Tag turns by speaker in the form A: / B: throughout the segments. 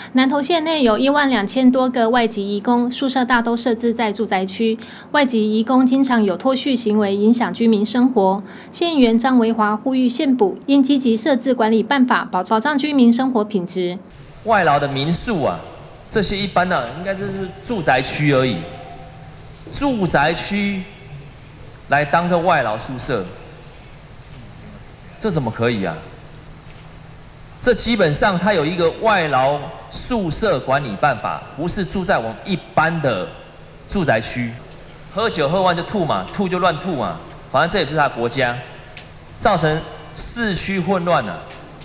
A: 南投县内有12000多个外籍移工，宿舍大都设置在住宅区。外籍移工经常有脱序行为，影响居民生活。县议员张维华呼吁县府应积极设置管理办法，保障居民生活品质。
B: 外劳的民宿啊，这些一般呢，应该就是住宅区而已。住宅区来当做外劳宿舍，这怎么可以啊？这基本上它有一个外劳宿舍管理办法，不是住在我们一般的住宅区。喝酒喝完就吐嘛，吐就乱吐嘛，反正这也不是他国家，造成市区混乱了。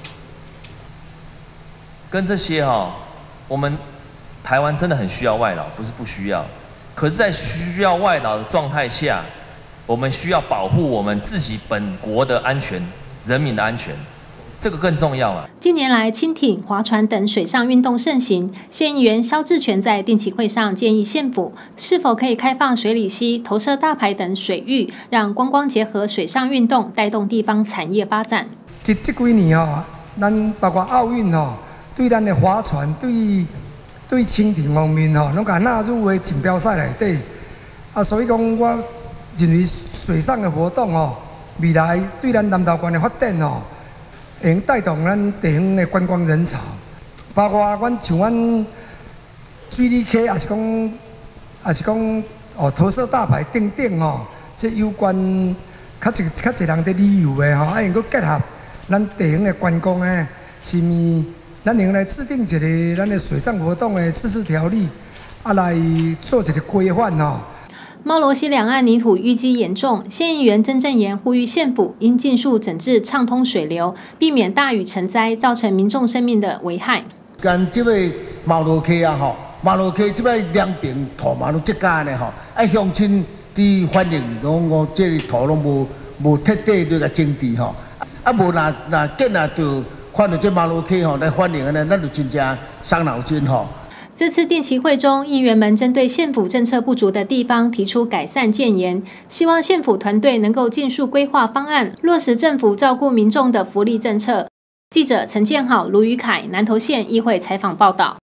B: 跟这些我们台湾真的很需要外劳，不是不需要。可是，在需要外劳的状态下，我们需要保护我们自己本国的安全、人民的安全。这个更重要啊！
A: 近年来，轻艇、划船等水上运动盛行。县议员萧志全在定期会上建议县府，是否可以开放水里溪、投射大排等水域，让观光结合水上运动，带动地方产业发展。
C: 这几年咱包括奥运对咱的划船、对轻艇方面拢甲纳入为锦标赛内底。所以讲，我认为水上的活动未来对咱南投县的发展会带动咱地方的观光人潮，包括像阮水里溪，也是讲投射大排等等这有关较侪人伫旅游的用搁结合咱地方的观光的，是咪？咱用来制定一个咱的水上活动的自治条例，来做一个规范
A: 猫罗溪两岸泥土淤积严重，县议员曾正言呼吁县府应尽速整治畅通水流，避免大雨成灾，造成民众生命的危害。
D: 跟这个猫罗溪猫罗溪这边两边土嘛都积干的乡亲伫反映讲这个土拢无彻底那个整治无那见就看到这猫罗溪来反映呢，那就真正伤脑筋
A: 这次定期会中，议员们针对县府政策不足的地方提出改善建言，希望县府团队能够尽速规划方案，落实政府照顾民众的福利政策。记者陈建豪、卢宇凯，南投县议会采访报道。